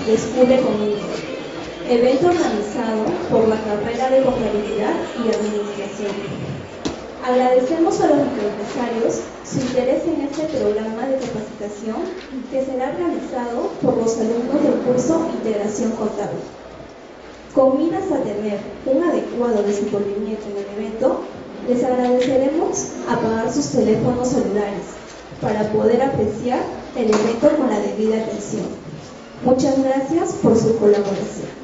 Descubre conmigo, evento organizado por la carrera de Contabilidad y Administración. Agradecemos a los microempresarios su interés en este programa de capacitación que será realizado por los alumnos del curso Integración Contable. Con miras a tener un adecuado desenvolvimiento en el evento, les agradeceremos apagar sus teléfonos celulares para poder apreciar el evento con la debida atención. Muchas gracias por su colaboración.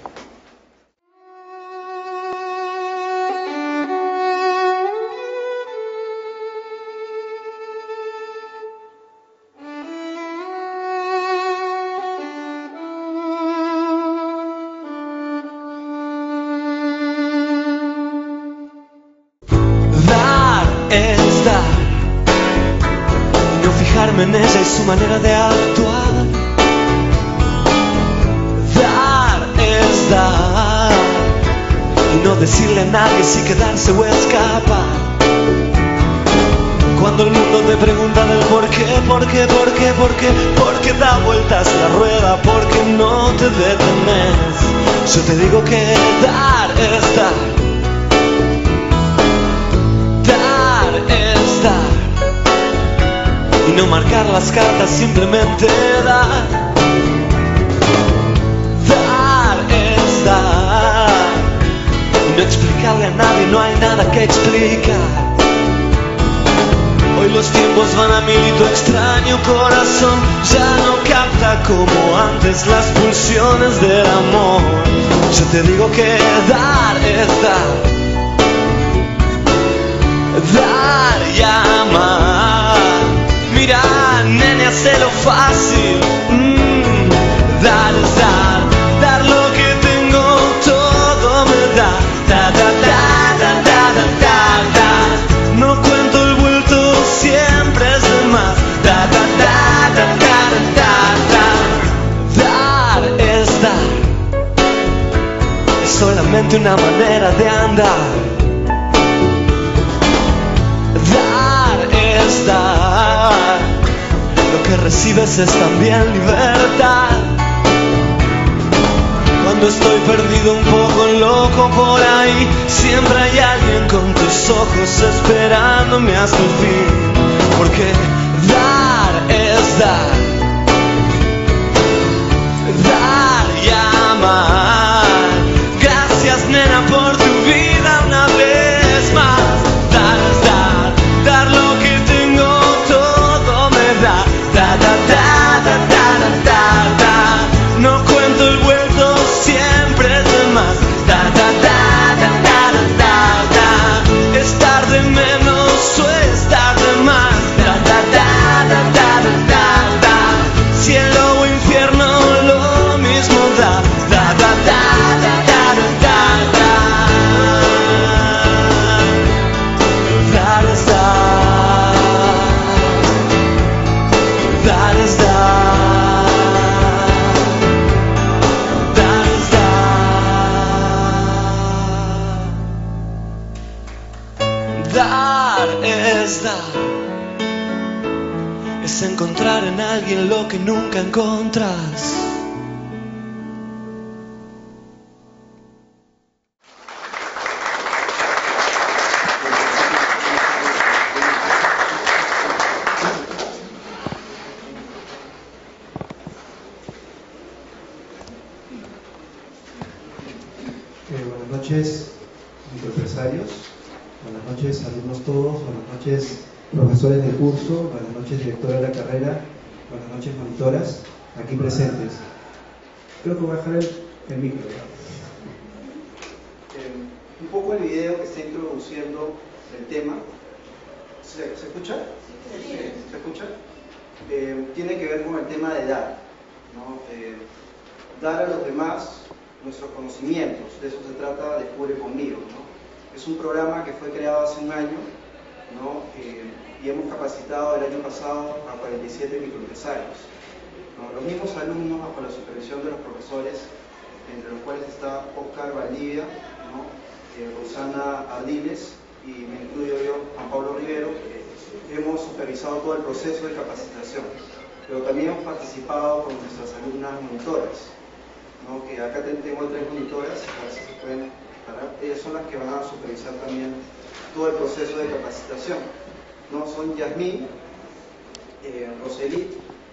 En ella y su manera de actuar. Dar es dar y no decirle a nadie si quedarse o escapar. Cuando el mundo te pregunta del por qué da vueltas la rueda, por qué no te detenes, yo te digo que dar es dar. Dar es dar. Y no marcar las cartas, simplemente dar. Dar es dar. Y no explicarle a nadie, no hay nada que explicar. Hoy los tiempos van a mil y tu extraño corazón ya no capta como antes las pulsiones del amor. Yo te digo que dar es dar. Dar y amar. Mira, nene, hazlo fácil. Dar es dar. Dar lo que tengo, todo me da. Da, da, da, da, da, da, da, da. No cuento el vuelto, siempre es de más. Da, da, da, da, da, da, da, da. Dar es dar. Es solamente una manera de andar. Dar es dar. Lo que recibes es también libertad. Cuando estoy perdido un poco loco por ahí, siempre hay alguien con tus ojos esperándome hasta el fin. Porque dar es dar. Dar y amar. Gracias, nena, por tu vida una vez más. Dar es dar. Dar lo que tengo, todo me da. Da, da, da, da, da, da, da, da. No cuento el vuelto, siempre es de más. Da, da, da, da, da, da, da, da. Estar de menos o estar de más. Da, da, da, da, da, da, da. Cielo o infierno, lo mismo da. Da, da, da, da, da, da, da. Dar es dar. Dar es dar. Dar es dar. Dar es dar. Es encontrar en alguien lo que nunca encontrás. Buenas noches, microempresarios. Buenas noches, alumnos todos. Buenas noches, profesores del curso. Buenas noches, directora de la carrera. Buenas noches, monitoras, aquí presentes. Creo que voy a dejar el micro. Un poco el video que está introduciendo el tema. ¿Se escucha? Sí. ¿Se escucha? Tiene que ver con el tema de dar, ¿no? Dar a los demás nuestros conocimientos. De eso se trata Descubre conmigo, ¿no? Es un programa que fue creado hace un año, ¿no? Y hemos capacitado el año pasado a 47 microempresarios, ¿no? Los mismos alumnos bajo la supervisión de los profesores, entre los cuales está Oscar Valdivia, ¿no? Rosana Ardiles y me incluyo yo, Juan Pablo Rivero. Hemos supervisado todo el proceso de capacitación. pero también hemos participado con nuestras alumnas monitoras, ¿no? Que acá tengo 3 monitoras, a ver si se pueden parar. Ellas son las que van a supervisar también todo el proceso de capacitación, ¿no? Son Yasmín, Rosely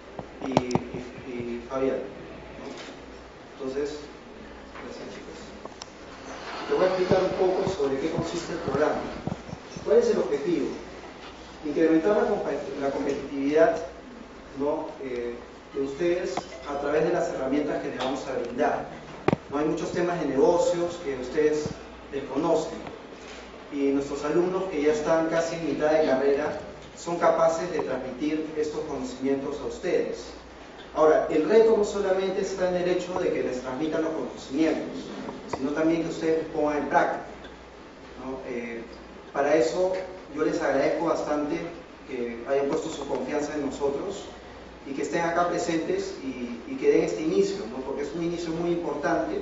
y Fabián, ¿no? Entonces, gracias, chicos. Te voy a explicar un poco sobre qué consiste el programa. ¿Cuál es el objetivo? Incrementar la competitividad, ¿no? De ustedes a través de las herramientas que les vamos a brindar. No hay muchos temas de negocios que ustedes desconocen y nuestros alumnos que ya están casi en mitad de carrera son capaces de transmitir estos conocimientos a ustedes. Ahora, el reto no solamente está en el hecho de que les transmitan los conocimientos, sino también que ustedes los pongan en práctica, ¿no? Para eso yo les agradezco bastante que hayan puesto su confianza en nosotros y que estén acá presentes y que den este inicio, ¿no? Porque es un inicio muy importante.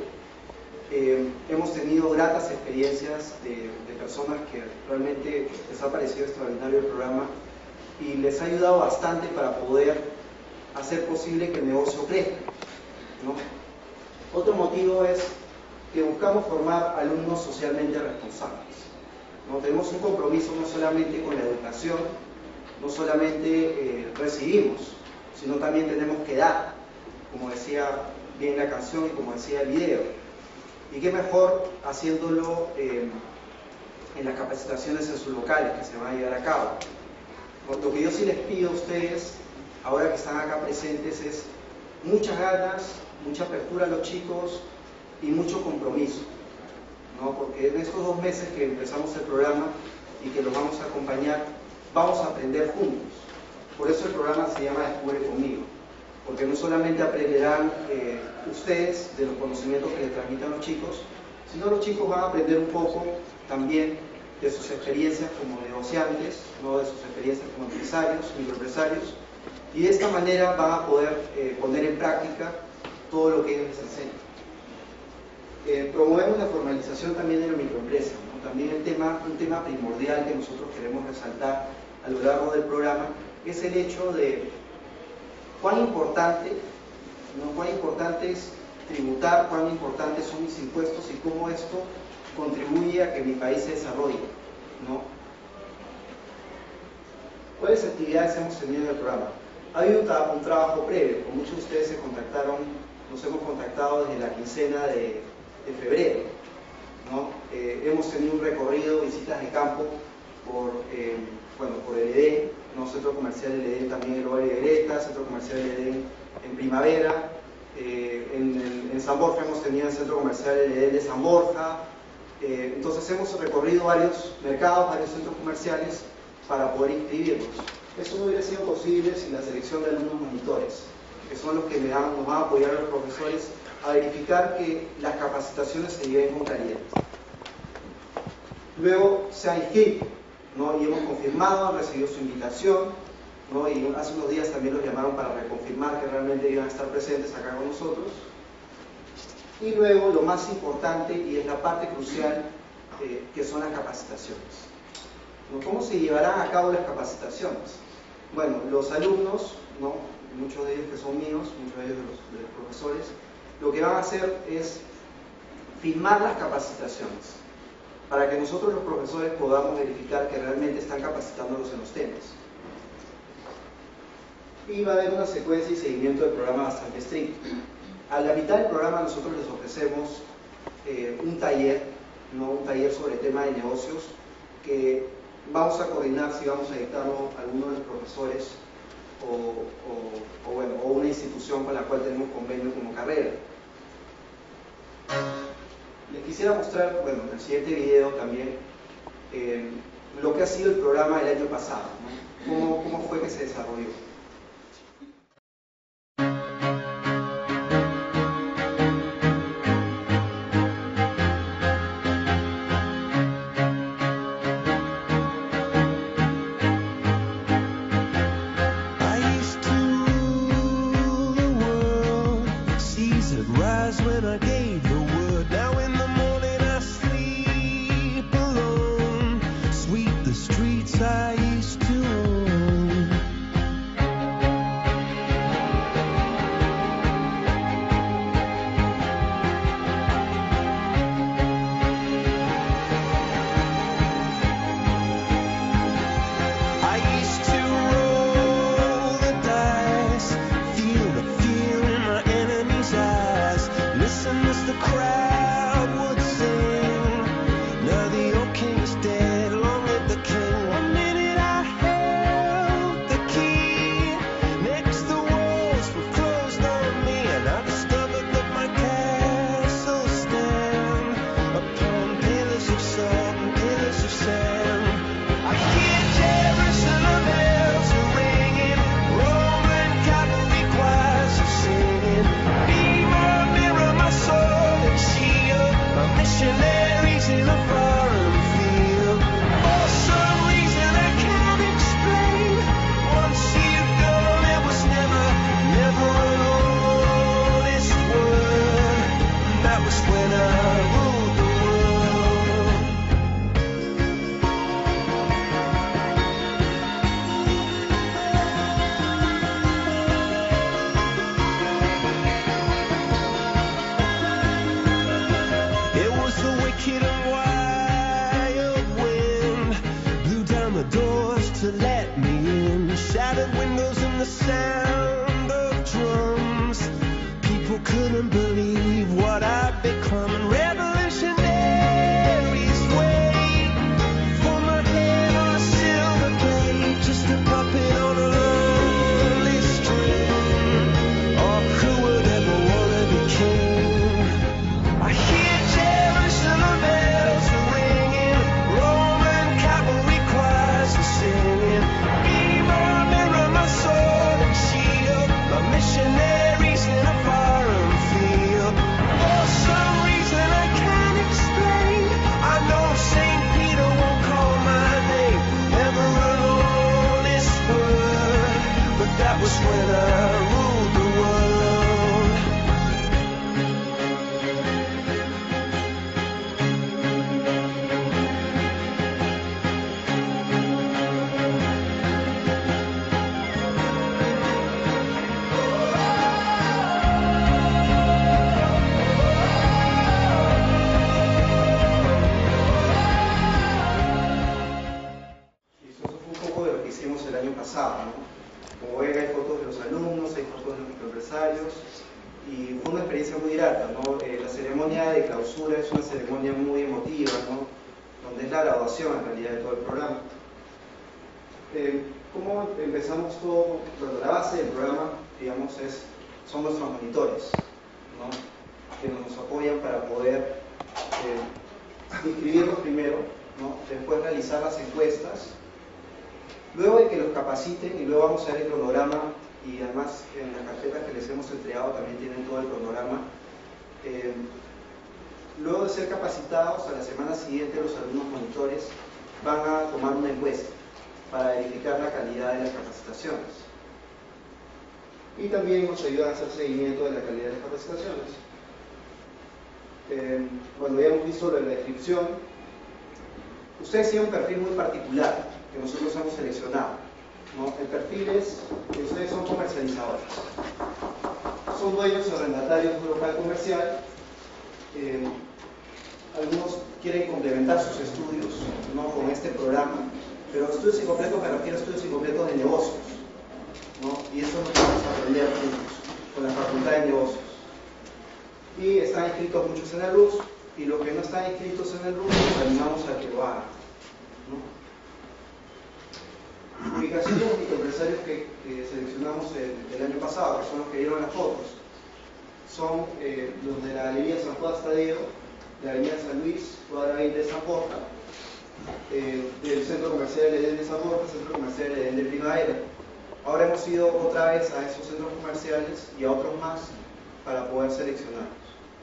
Hemos tenido gratas experiencias de personas que realmente les ha parecido extraordinario el programa y les ha ayudado bastante para poder hacer posible que el negocio crezca, ¿no? Otro motivo es que buscamos formar alumnos socialmente responsables, ¿no? Tenemos un compromiso no solamente con la educación, no solamente recibimos, sino también tenemos que dar, como decía bien la canción y como decía el video. Y qué mejor haciéndolo en las capacitaciones en sus locales que se van a llevar a cabo. Lo que yo sí les pido a ustedes, ahora que están acá presentes, es muchas ganas, mucha apertura a los chicos y mucho compromiso, ¿no? Porque en estos 2 meses que empezamos el programa y que los vamos a acompañar, vamos a aprender juntos. Por eso el programa se llama Descubre Conmigo, porque no solamente aprenderán ustedes de los conocimientos que les transmitan los chicos, sino los chicos van a aprender un poco también de sus experiencias como negociantes, ¿no? De sus experiencias como empresarios, microempresarios, y de esta manera van a poder poner en práctica todo lo que ellos les enseñan. Promovemos la formalización también de la microempresa, ¿no? También un tema primordial que nosotros queremos resaltar a lo largo del programa es el hecho de cuán importante, ¿no? Cuán importante es tributar, cuán importantes son mis impuestos y cómo esto contribuye a que mi país se desarrolle, ¿no? ¿Cuáles actividades hemos tenido en el programa? Ha habido un trabajo previo, con muchos de ustedes nos hemos contactado desde la quincena de febrero, ¿no? Hemos tenido un recorrido, visitas de campo por el EDEN, ¿no? Centro Comercial del EDEN, también el Ovalle de Greta, Centro Comercial del EDEN en Primavera, en San Borja hemos tenido el Centro Comercial del EDEN de San Borja. Entonces hemos recorrido varios mercados, varios centros comerciales para poder inscribirnos. Eso no hubiera sido posible sin la selección de alumnos monitores, que son los que nos van a apoyar a los profesores a verificar que las capacitaciones se lleven con calidad. Luego se han inscrito, ¿no? Y hemos confirmado, han recibido su invitación, ¿no? Y hace unos días también los llamaron para reconfirmar que realmente iban a estar presentes acá con nosotros. Y luego lo más importante, y es la parte crucial, que son las capacitaciones, ¿no? ¿Cómo se llevarán a cabo las capacitaciones? Bueno, los alumnos, ¿no? Muchos de ellos que son míos, muchos de ellos de los profesores, lo que van a hacer es filmar las capacitaciones para que nosotros los profesores podamos verificar que realmente están capacitándolos en los temas. Y va a haber una secuencia y seguimiento del programa bastante estricto. A la mitad del programa nosotros les ofrecemos un taller, ¿no? Un taller sobre el tema de negocios que vamos a coordinar si vamos a dictarlo a alguno de los profesores o una institución con la cual tenemos convenio como carrera. Les quisiera mostrar, bueno, en el siguiente video también, lo que ha sido el programa el año pasado, ¿no? ¿Cómo fue que se desarrolló? I used to own. missionaries in a foreign field. For some reason I can't explain. Once you've gone, it was never an honest word. And that was when I ruled the world. It was the wicked and wild wind blew down the doors to let me in. Shattered windows and the sound of drums. People couldn't believe what I'd become. And revolutionaries wait for my head on a silver plate, just a puppet on a lonely string. Oh, who would ever wanna be king? I hear Jerusalem bells are ringing, Roman cavalry choirs are singing. Be my mirror, my sword and shield, my missionaries in a foreign field. For some reason I can't explain, I know St. Peter won't call my name, never an honest word, but that was when I ruled the world. Listo, eso fue un poco de lo que hicimos el año pasado, ¿no? Como ven, hay fotos de los alumnos, hay fotos de los microempresarios, y fue una experiencia muy grata, ¿no? La ceremonia de clausura es una ceremonia muy emotiva, ¿no? Donde es la graduación en realidad de todo el programa. ¿Cómo empezamos todo? Bueno, la base del programa, digamos, son nuestros monitores, ¿no? Que nos apoyan para poder inscribirlos primero, ¿no? Después realizar las encuestas, luego de que los capaciten, y luego vamos a ver el cronograma, y además en las carpetas que les hemos entregado también tienen todo el cronograma. Luego de ser capacitados, a la semana siguiente los alumnos monitores van a tomar una encuesta para verificar la calidad de las capacitaciones, y también nos ayudan a hacer seguimiento de la calidad de las capacitaciones. Bueno, ya hemos visto lo de la descripción. Ustedes tienen un perfil muy particular que nosotros hemos seleccionado, ¿no? El perfil es que ustedes son comercializadores, son dueños o arrendatarios de un local comercial. Algunos quieren complementar sus estudios, ¿no? Con este programa, pero estudios incompletos me refiero a estudios incompletos de negocios, ¿no? Y eso es lo que vamos a aprender juntos con la Facultad de Negocios. Y están inscritos muchos en el RUS, y los que no están inscritos en el RUS los animamos a que lo hagan, ¿no? Ubicación de los microempresarios que seleccionamos el año pasado, que son los que vieron las fotos, son los de la Galería San Juan Stadero, la Avenida San Luis, cuadra 20 de San Borja, del Centro Comercial Edén de San Borja, Centro Comercial Edén de Primavera. Ahora hemos ido otra vez a esos centros comerciales y a otros más para poder seleccionarlos.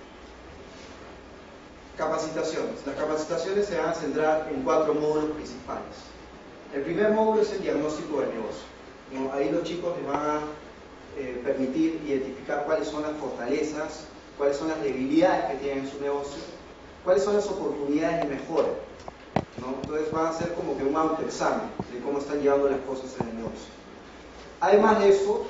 Capacitaciones. Las capacitaciones se van a centrar en 4 módulos principales. El primer módulo es el diagnóstico del negocio, ¿no? Ahí los chicos les van a permitir identificar cuáles son las fortalezas, cuáles son las debilidades que tienen en su negocio, cuáles son las oportunidades de mejora, ¿no? Entonces van a hacer como que un autoexamen de cómo están llevando las cosas en el negocio. Además de eso,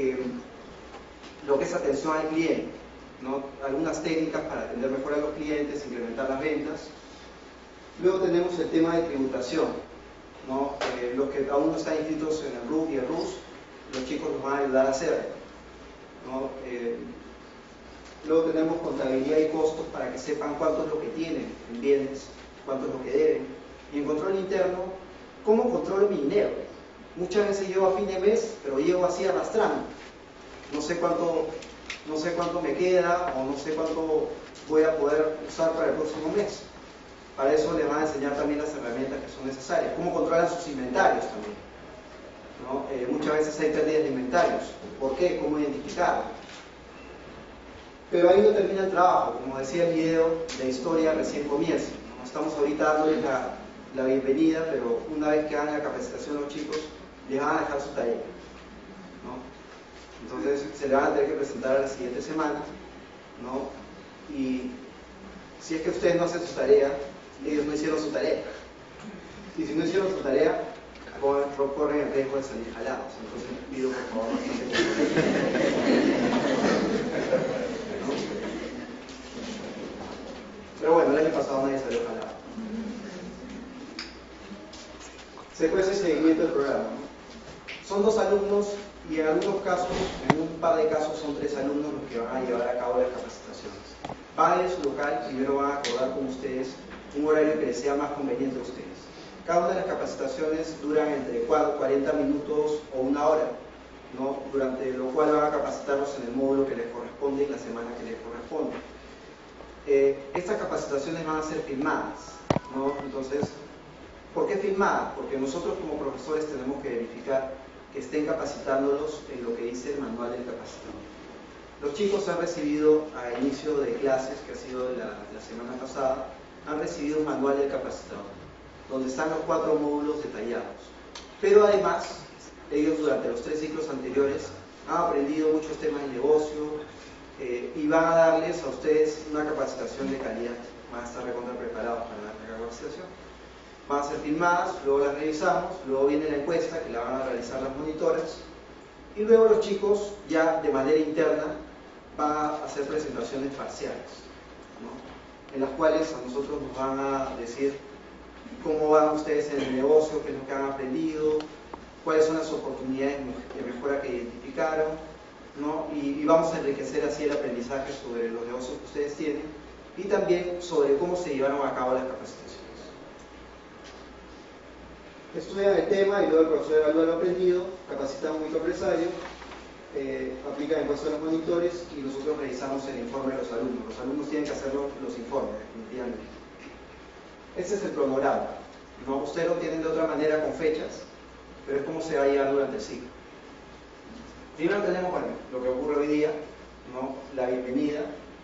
lo que es atención al cliente, ¿no? Algunas técnicas para atender mejor a los clientes, incrementar las ventas. Luego tenemos el tema de tributación, ¿no? Los que aún no están inscritos en el RUF y el RUS, los chicos nos van a ayudar a hacerlo, ¿no? Luego tenemos contabilidad y costos para que sepan cuánto es lo que tienen en bienes, cuánto es lo que deben. Y en control interno, ¿cómo controlo mi dinero? Muchas veces llego a fin de mes, pero llego así arrastrando. No sé cuánto me queda, o no sé cuánto voy a poder usar para el próximo mes. Para eso les van a enseñar también las herramientas que son necesarias. Cómo controlan sus inventarios también, ¿no? Muchas veces hay pérdidas de inventarios. ¿Por qué? ¿Cómo identificar? Pero ahí no termina el trabajo, como decía el video, la historia recién comienza, ¿no? Estamos ahorita dándoles la bienvenida, pero una vez que hagan la capacitación los chicos, les van a dejar su tarea, ¿no? Entonces se le van a tener que presentar a la siguiente semana, ¿no? Y si es que ustedes no hacen su tarea, ellos no hicieron su tarea. Y si no hicieron su tarea, corren el riesgo de salir jalados. Entonces pido por favor ¿no? Pero bueno, el año pasado nadie salió jalado. Secuencia y seguimiento del programa, ¿no? Son 2 alumnos y en algunos casos, en un par de casos son 3 alumnos los que van a llevar a cabo las capacitaciones. Van en su local, primero van a acordar con ustedes un horario que les sea más conveniente a ustedes. Cada una de las capacitaciones duran entre 40 minutos o 1 hora, ¿no? Durante lo cual van a capacitarlos en el módulo que les corresponde y la semana que les corresponde. Estas capacitaciones van a ser filmadas, ¿no? Entonces, ¿por qué filmadas? Porque nosotros como profesores tenemos que verificar que estén capacitándolos en lo que dice el manual del capacitador. Los chicos han recibido a inicio de clases, que ha sido la semana pasada, han recibido un manual del capacitador, donde están los 4 módulos detallados. Pero además, ellos durante los 3 ciclos anteriores han aprendido muchos temas de negocio y van a darles a ustedes una capacitación de calidad. Van a estar recontra preparados para la capacitación. Van a ser filmadas, luego las revisamos, luego viene la encuesta que la van a realizar las monitoras y luego los chicos ya de manera interna van a hacer presentaciones parciales, ¿no? En las cuales a nosotros nos van a decir cómo van ustedes en el negocio, qué es lo que han aprendido, cuáles son las oportunidades de mejora que identificaron, ¿no? Y vamos a enriquecer así el aprendizaje sobre los negocios que ustedes tienen y también sobre cómo se llevaron a cabo las capacitaciones. Estudian el tema y luego el profesor evalúa lo aprendido, capacita a un microempresario, aplica la encuesta a los monitores y nosotros revisamos el informe de los alumnos. Los alumnos tienen que hacer los informes, definitivamente. Ese es el cronograma, ¿no? Ustedes lo tienen de otra manera con fechas, pero es como se va a llevar durante el ciclo. Primero tenemos, bueno, lo que ocurre hoy día, ¿no? La bienvenida.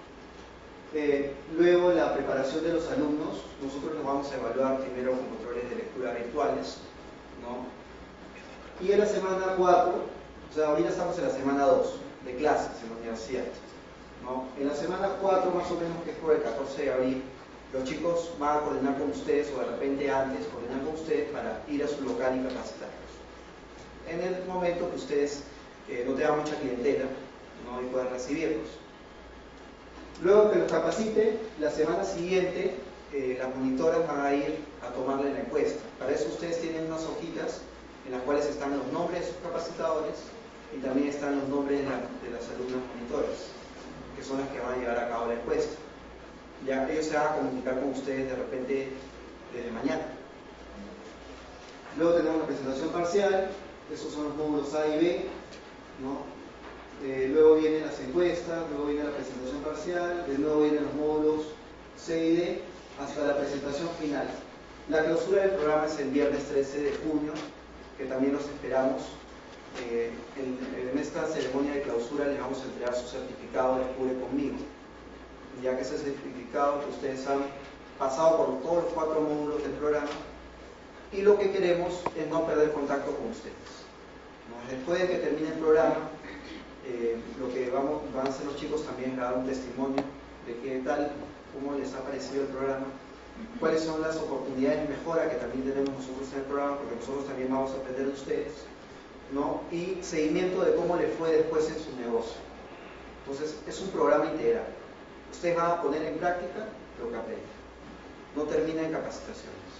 Luego la preparación de los alumnos. Nosotros los vamos a evaluar primero con controles de lectura virtuales, ¿no? Y en la semana 4, o sea, ahorita estamos en la semana 2 de clases en la universidad, ¿no? En la semana 4 más o menos, que es por el 14 de abril, los chicos van a coordinar con ustedes, o de repente antes, coordinar con ustedes para ir a su local y capacitarlos. En el momento que ustedes no tengan mucha clientela, ¿no? Y puedan recibirlos. Luego que los capacite, la semana siguiente, las monitoras van a ir a tomarle la encuesta. Para eso ustedes tienen unas hojitas en las cuales están los nombres de sus capacitadores y también están los nombres de las alumnas monitoras, que son las que van a llevar a cabo la encuesta. Ya ellos se van a comunicar con ustedes de repente desde mañana. Luego tenemos la presentación parcial, esos son los módulos A y B, ¿no? Luego vienen las encuestas, luego viene la presentación parcial, de nuevo vienen los módulos C y D, hasta la presentación final. La clausura del programa es el viernes 13 de junio, que también los esperamos. En esta ceremonia de clausura les vamos a entregar su certificado de Descubre Conmigo, ya que ese certificado que ustedes han pasado por todos los 4 módulos del programa, y lo que queremos es no perder contacto con ustedes, ¿no? Después de que termine el programa, lo que van a hacer los chicos también es dar un testimonio de qué tal, cómo les ha parecido el programa, cuáles son las oportunidades de mejora que también tenemos nosotros en el programa, porque nosotros también vamos a aprender de ustedes, ¿no? Y seguimiento de cómo les fue después en su negocio. Entonces es un programa integral. Ustedes van a poner en práctica lo que aprenden. No termina en capacitaciones.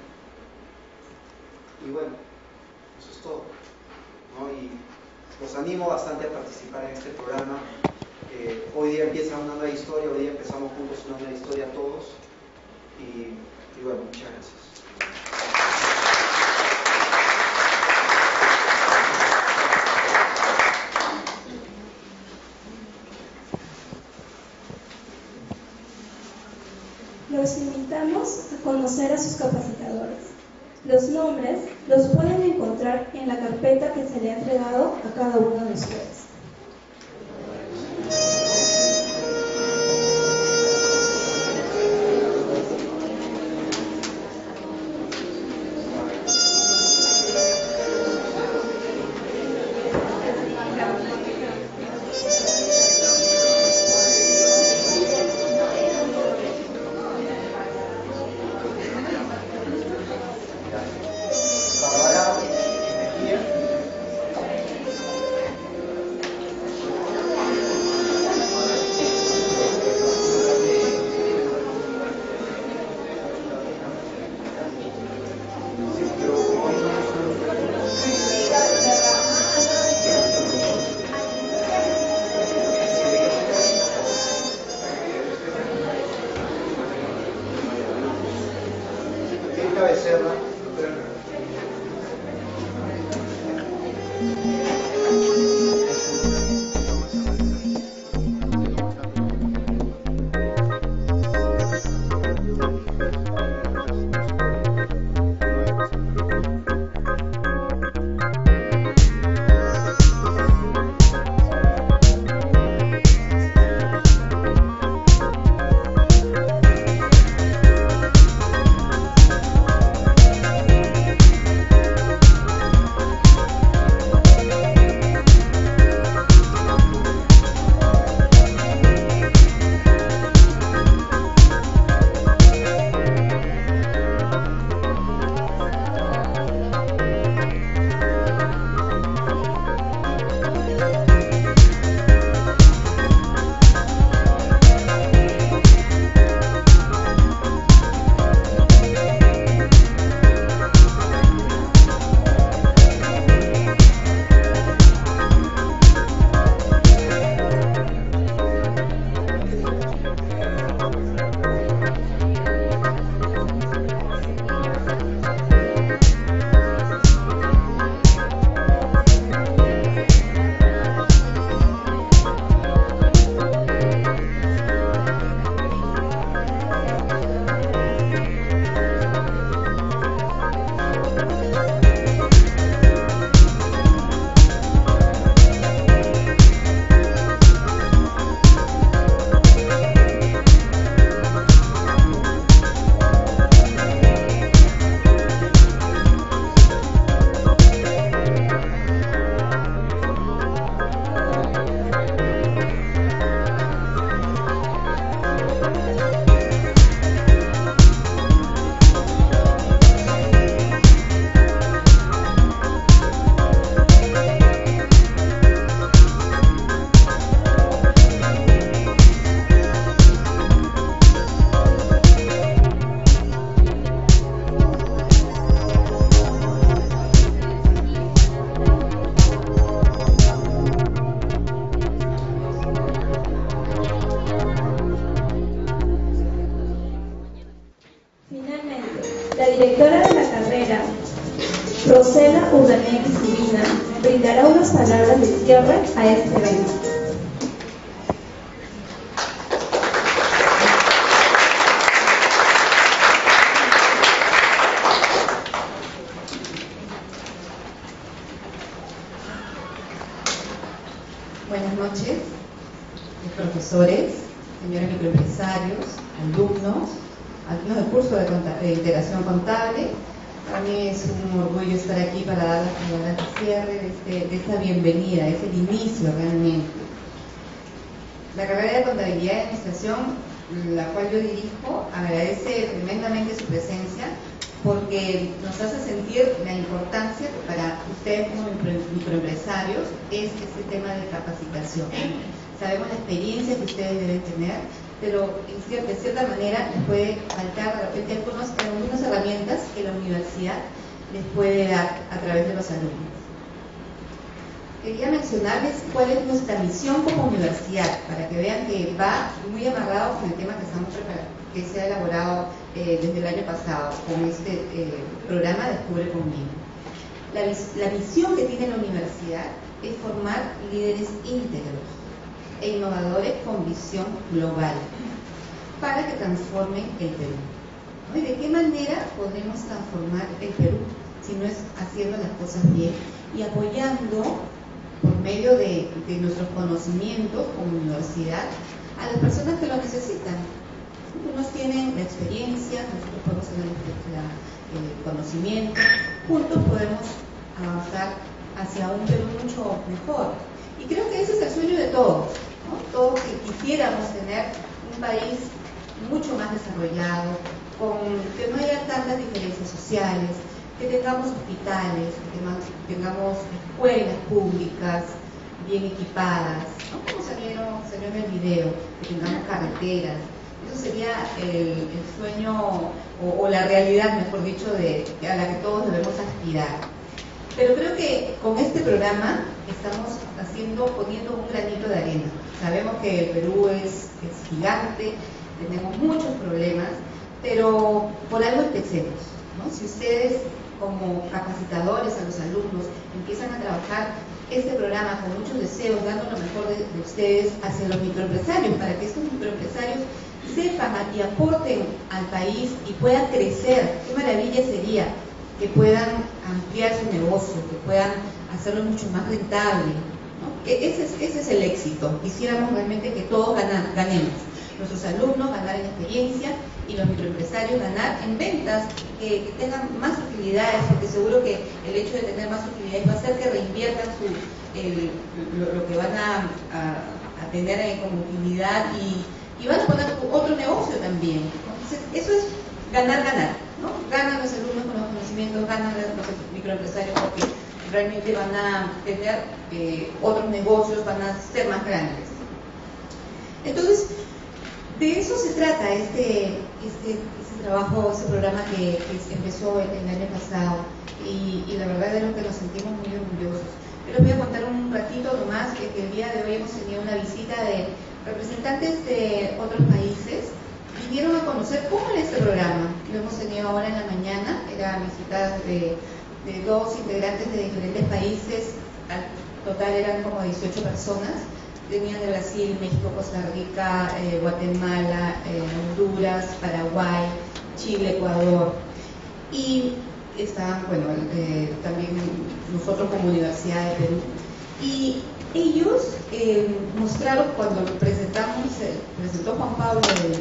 Y bueno, eso es todo, ¿no? Y los animo bastante a participar en este programa. Hoy día empieza una nueva historia, hoy día empezamos juntos una nueva historia todos. Y bueno, muchas gracias. Los invitamos a conocer a sus capacitadores. Los nombres los pueden encontrar en la carpeta que se le ha entregado a cada uno de ustedes. Mónica Becerra. La directora de la carrera, Rosela Urdanegui Subina, brindará unas palabras de cierre a este evento. Buenas noches, profesores, señores microempresarios, alumnos del curso de integración contable. Para mí es un orgullo estar aquí para dar las palabras de cierre de esta bienvenida, es el inicio realmente. La carrera de contabilidad y administración, la cual yo dirijo, agradece tremendamente su presencia porque nos hace sentir la importancia que para ustedes como microempresarios es este tema de capacitación. Sabemos la experiencia que ustedes deben tener, pero de cierta manera les puede faltar de repente algunas herramientas que la universidad les puede dar a través de los alumnos. Quería mencionarles cuál es nuestra misión como universidad, para que vean que va muy amarrado con el tema que estamos preparando, que se ha elaborado desde el año pasado con este programa Descubre conmigo. La misión que tiene la universidad es formar líderes íntegros e innovadores con visión global para que transformen el Perú. ¿No? ¿Y de qué manera podemos transformar el Perú si no es haciendo las cosas bien y apoyando por medio de nuestros conocimientos como universidad a las personas que lo necesitan? Unos tienen la experiencia, nosotros podemos tener el conocimiento, juntos podemos avanzar hacia un Perú mucho mejor. Y creo que ese es el sueño de todos, ¿no? Todos que quisiéramos tener un país mucho más desarrollado, que no haya tantas diferencias sociales, que tengamos hospitales, que tengamos escuelas públicas bien equipadas, ¿no? Como salió en el video, que tengamos carreteras. Eso sería el sueño o la realidad, mejor dicho, a la que todos debemos aspirar. Pero creo que con este programa estamos poniendo un granito de arena. Sabemos que el Perú es gigante, tenemos muchos problemas, pero por algo empecemos. ¿no? Si ustedes como capacitadores a los alumnos empiezan a trabajar este programa con muchos deseos, dando lo mejor de ustedes hacia los microempresarios, para que estos microempresarios sepan y aporten al país y puedan crecer. Qué maravilla sería que puedan ampliar su negocio, que puedan hacerlo mucho más rentable, ¿no? Ese es el éxito. Quisiéramos realmente que todos ganemos. Nuestros alumnos ganar en experiencia y los microempresarios ganar en ventas, que tengan más utilidades, porque seguro que el hecho de tener más utilidades va a hacer que reinviertan lo que van a tener como utilidad y van a poner otro negocio también. Entonces, eso es ganar, ¿no? Ganan los alumnos con los conocimientos, ganan los microempresarios porque realmente van a tener otros negocios, van a ser más grandes. Entonces, de eso se trata este trabajo, este programa que empezó el año pasado, y la verdad es que nos sentimos muy orgullosos. Yo les voy a contar un ratito nomás que el día de hoy hemos tenido una visita de representantes de otros países. Vinieron a conocer cómo era este programa. Lo hemos tenido ahora en la mañana, eran visitas de 2 integrantes de diferentes países, al total eran como 18 personas. Venían de Brasil, México, Costa Rica, Guatemala, Honduras, Paraguay, Chile, Ecuador. Y estaban, también nosotros como Universidad de Perú. Y ellos mostraron, cuando presentó Juan Pablo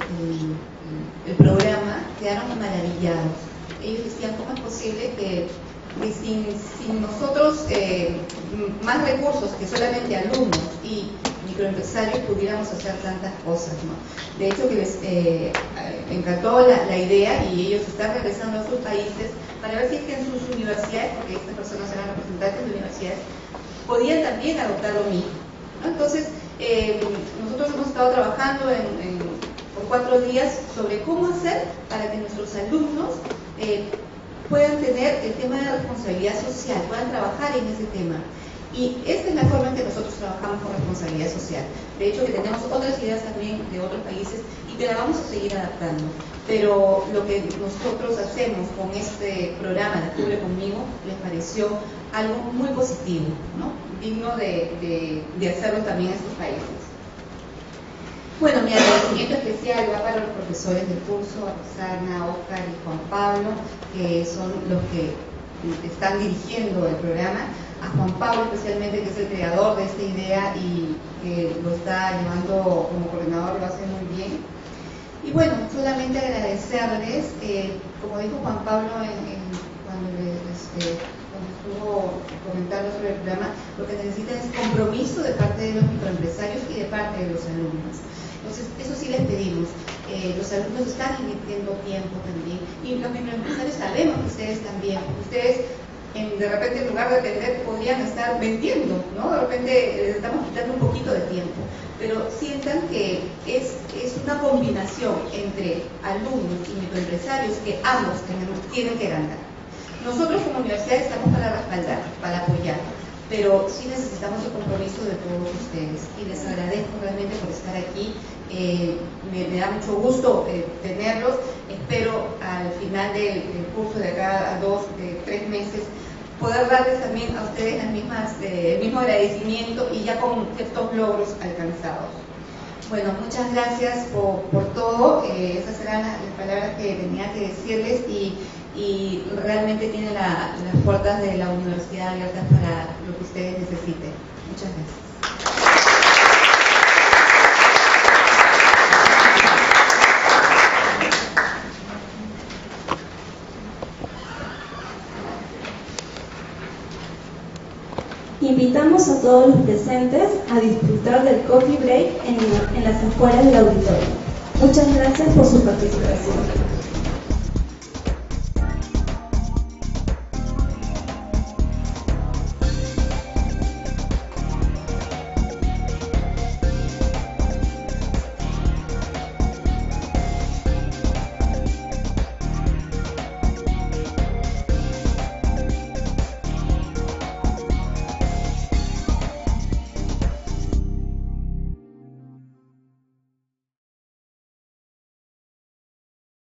el programa, quedaron maravillados. Ellos decían, ¿cómo es posible que sin nosotros más recursos que solamente alumnos y microempresarios pudiéramos hacer tantas cosas, ¿no? De hecho, que les encantó la idea, y ellos están regresando a sus países para ver si es que en sus universidades, porque estas personas eran representantes de universidades, podían también adoptar lo mismo, ¿no? Entonces, nosotros hemos estado trabajando por 4 días sobre cómo hacer para que nuestros alumnos puedan tener el tema de responsabilidad social, puedan trabajar en ese tema. Y esta es la forma en que nosotros trabajamos con responsabilidad social. De hecho, que tenemos otras ideas también de otros países y que la vamos a seguir adaptando. Pero lo que nosotros hacemos con este programa Descubre Conmigo les pareció algo muy positivo, ¿no? Digno de hacerlo también en estos países. Bueno, mi agradecimiento especial va para los profesores del curso, a Rosana, Oscar y Juan Pablo, que son los que están dirigiendo el programa. A Juan Pablo especialmente, que es el creador de esta idea y que lo está llevando como coordinador, lo hace muy bien. Y bueno, solamente agradecerles, como dijo Juan Pablo cuando estuvo comentando sobre el programa, lo que necesitan es compromiso de parte de los microempresarios y de parte de los alumnos. Entonces, eso sí les pedimos. Los alumnos están invirtiendo tiempo también, y los microempresarios sabemos que ustedes también, porque ustedes de repente, en lugar de atender, podrían estar vendiendo, ¿no? De repente les estamos quitando un poquito de tiempo, pero sientan que es una combinación entre alumnos y microempresarios que ambos tienen que ganar. Nosotros como universidad estamos para respaldar, para apoyar, pero sí necesitamos el compromiso de todos ustedes, y les agradezco realmente por estar aquí. Me da mucho gusto tenerlos. Espero al final del curso, de acá a 2, 3 meses, poder darles también a ustedes el mismo agradecimiento y ya con ciertos logros alcanzados. Bueno, muchas gracias por todo. Esas eran las palabras que tenía que decirles, y realmente tienen las puertas de la universidad abiertas para lo que ustedes necesiten. Muchas gracias. Invitamos a todos los presentes a disfrutar del coffee break en las afueras del auditorio. Muchas gracias por su participación.